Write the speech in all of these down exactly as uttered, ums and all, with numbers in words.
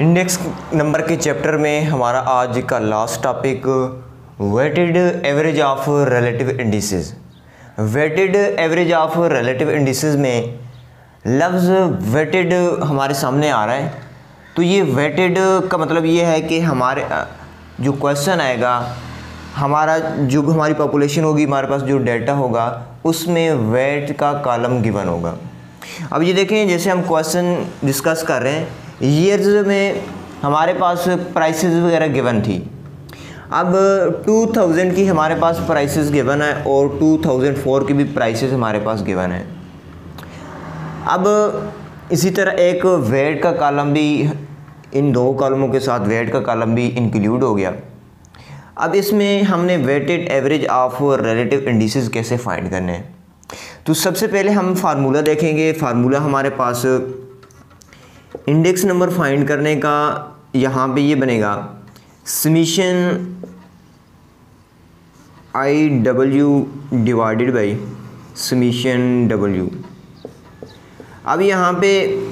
Index number के chapter में हमारा आज का last topic weighted average of relative indices. Weighted average of relative indices में लफ्ज़ वेटेड हमारे सामने आ रहा है। तो ये वेटेड का मतलब ये है कि हमारे जो क्वेश्चन आएगा, हमारा जो हमारी पॉपुलेशन होगी, हमारे पास जो डेटा होगा उसमें वेट का कॉलम गिवन होगा। अब ये देखें, जैसे हम क्वेश्चन डिस्कस कर रहे हैं, ईयर्स में हमारे पास प्राइसेस वगैरह गिवन थी। अब टू थाउज़ेंड की हमारे पास प्राइसेस गिवन है और टू थाउज़ेंड फोर की भी प्राइसेस हमारे पास गिवन है। अब इसी तरह एक वेट का कॉलम भी, इन दो कॉलमों के साथ वेट का कॉलम भी इंक्लूड हो गया। अब इसमें हमने weighted average of relative indices कैसे फाइंड करने हैं। तो सबसे पहले हम फार्मूला देखेंगे। फार्मूला हमारे पास इंडेक्स नंबर फाइंड करने का यहाँ पे ये बनेगा summation I W divided by summation W. अब यहाँ पे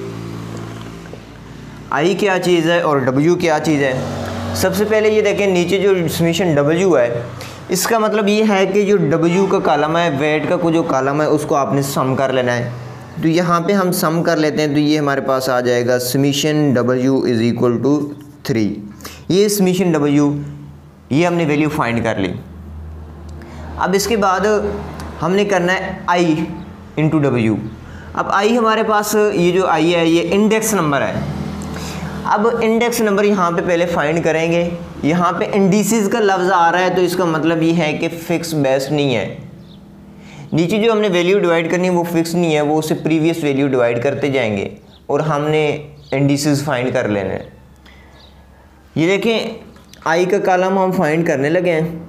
आई क्या चीज़ है और डब्ल्यू क्या चीज़ है। सबसे पहले ये देखें, नीचे जो समीशन डब्ल्यू है, इसका मतलब ये है कि जो डब्ल्यू का कॉलम है, वेट का जो कॉलम है, उसको आपने सम कर लेना है। तो यहाँ पे हम सम कर लेते हैं, तो ये हमारे पास आ जाएगा summation W is equal to three. ये समीशन डब्ल्यू, ये हमने वैल्यू फाइंड कर ली। अब इसके बाद हमने करना है आई इंटू डब्ल्यू। अब आई हमारे पास, ये जो आई है ये इंडेक्स नंबर है। अब इंडेक्स नंबर यहाँ पे पहले फाइंड करेंगे। यहाँ पे इंडिसेस का लफ्ज़ आ रहा है, तो इसका मतलब ये है कि फ़िक्स बेस नहीं है। नीचे जो हमने वैल्यू डिवाइड करनी है वो फिक्स नहीं है, वो उससे प्रीवियस वैल्यू डिवाइड करते जाएंगे और हमने इंडिसेस फाइंड कर लेने हैं। ये देखें, आई का कॉलम हम फाइंड करने लगे हैं।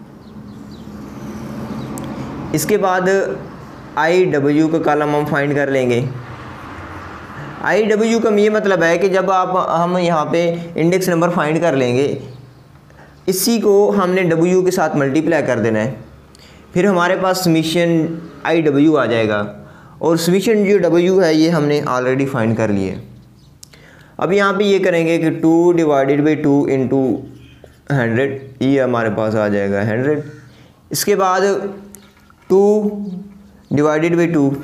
इसके बाद आई डब्ल्यू का कॉलम हम फाइंड कर लेंगे। आई डब्ल्यू का ये मतलब है कि जब आप हम यहाँ पे इंडेक्स नंबर फाइंड कर लेंगे, इसी को हमने डब्ल्यू के साथ मल्टीप्लाई कर देना है, फिर हमारे पास समीशन आई डब्ल्यू आ जाएगा। और समीशन जो डब्ल्यू है ये हमने ऑलरेडी फाइंड कर लिए। अब यहाँ पे ये करेंगे कि two divided by two into hundred, ये हमारे पास आ जाएगा हंड्रेड। इसके बाद two divided by two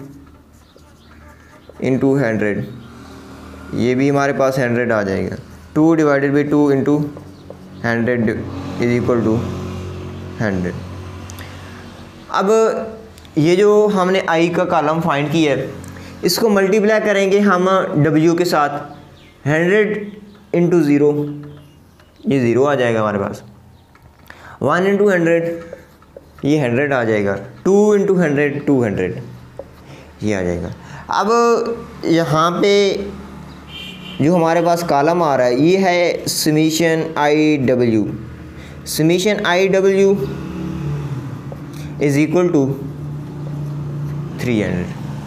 into hundred, ये भी हमारे पास हंड्रेड आ जाएगा। Two divided by two into hundred is equal to hundred. अब ये जो हमने आई का कॉलम फाइंड किया है, इसको मल्टीप्लाई करेंगे हम डब्ल्यू के साथ। हंड्रेड इंटू ज़ीरो, ये ज़ीरो आ जाएगा हमारे पास। वन इंटू हंड्रेड, ये हंड्रेड आ जाएगा। Two into hundred, two hundred, ये आ जाएगा। अब यहाँ पे जो हमारे पास कॉलम आ रहा है ये है summation I W. Summation I W is equal to three hundred.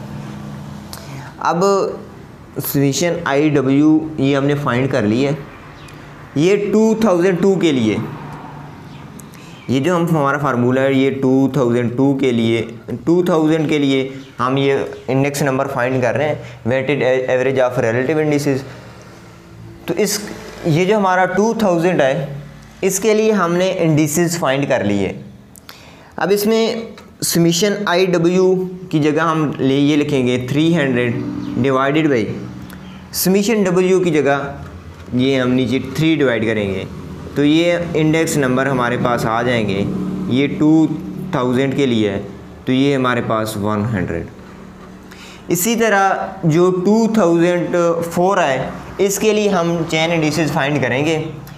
अब समीशन आई डब्ल्यू ये हमने फाइंड कर ली है। ये टू थाउज़ेंड टू के लिए, ये जो हम हमारा फार्मूला है ये टू थाउज़ेंड टू के लिए, टू थाउज़ेंड के लिए हम ये इंडेक्स नंबर फाइंड कर रहे हैं, weighted average of relative indices. तो इस ये जो हमारा टू थाउज़ेंड है, इसके लिए हमने इंडिसेस फाइंड कर लिए। अब इसमें समीशन आई डब्ल्यू की जगह हम ले ये लिखेंगे three hundred divided by summation W की जगह ये हम नीचे थ्री डिवाइड करेंगे, तो ये इंडेक्स नंबर हमारे पास आ जाएंगे। ये टू थाउज़ेंड के लिए है, तो ये हमारे पास वन हंड्रेड। इसी तरह जो टू थाउज़ेंड फोर है, इसके लिए हम चेन इंडिसेस फाइंड करेंगे।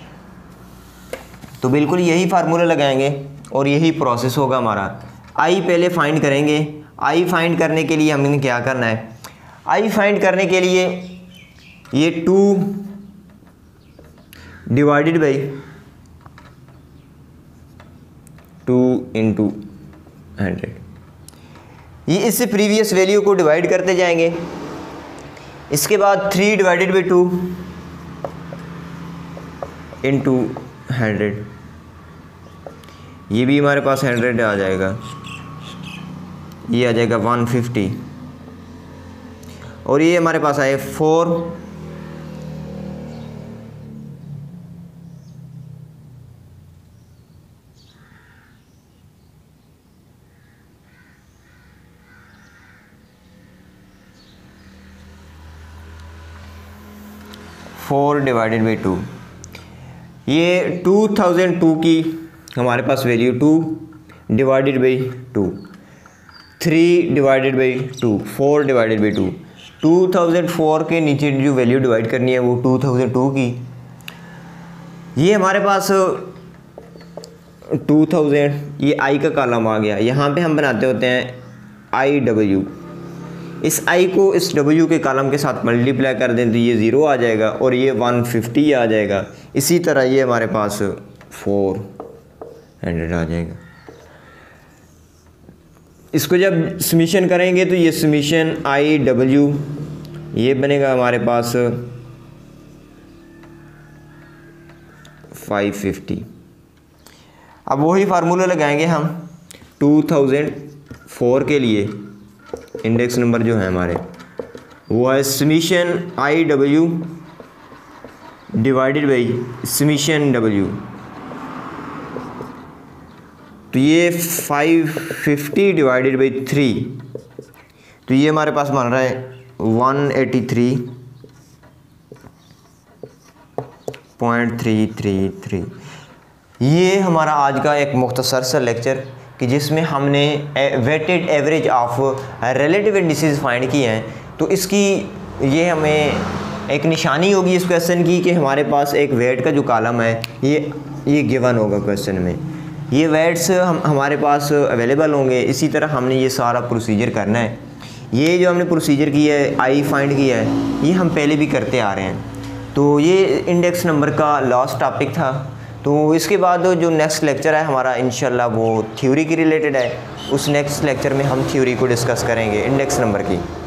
तो बिल्कुल यही फार्मूला लगाएंगे और यही प्रोसेस होगा हमारा। आई पहले फाइंड करेंगे। आई फाइंड करने के लिए हमने क्या करना है, आई फाइंड करने के लिए ये two divided by two into hundred, ये इससे प्रीवियस वैल्यू को डिवाइड करते जाएंगे। इसके बाद three divided by two into hundred, ये भी हमारे पास हंड्रेड आ जाएगा, ये आ जाएगा वन फिफ्टी। और ये हमारे पास आए four four divided by two. ये टू थाउजेंड टू की हमारे पास value two divided by two, three divided by two, four divided by two. Two thousand four के नीचे जो वैल्यू डिवाइड करनी है वो टू थाउजेंड टू की। ये हमारे पास टू थाउजेंड, ये आई का कॉलम आ गया। यहाँ पे हम बनाते होते हैं आई डब्ल्यू। इस आई को इस डब्ल्यू के कॉलम के साथ मल्टीप्लाई कर दें तो ये ज़ीरो आ जाएगा और ये वन फिफ्टी आ जाएगा। इसी तरह ये हमारे पास फोर हंड्रेड आ जाएगा। इसको जब समीशन करेंगे तो ये समीशन आई डब्ल्यू ये बनेगा हमारे पास फाइव फिफ्टी। अब वही फार्मूला लगाएंगे हम टू थाउजेंड फोर के लिए। इंडेक्स नंबर जो है हमारे वो है summation I W divided by summation W. तो ये five fifty divided by three, तो ये हमारे पास बन रहा है one eighty three point three three three. ये हमारा आज का एक मुख्तसर सा लेक्चर कि जिसमें हमने weighted average of relative indices find किए हैं। तो इसकी ये हमें एक निशानी होगी इस क्वेश्चन की कि हमारे पास एक वेट का जो कॉलम है ये ये गिवन होगा क्वेश्चन में। ये वेट्स हम हमारे पास अवेलेबल होंगे। इसी तरह हमने ये सारा प्रोसीजर करना है। ये जो हमने प्रोसीजर किया है आई फाइंड किया है ये हम पहले भी करते आ रहे हैं। तो ये इंडेक्स नंबर का लास्ट टॉपिक था। तो इसके बाद जो नेक्स्ट लेक्चर है हमारा इंशाल्लाह वो थ्योरी की रिलेटेड है। उस नेक्स्ट लेक्चर में हम थ्योरी को डिस्कस करेंगे इंडेक्स नंबर की।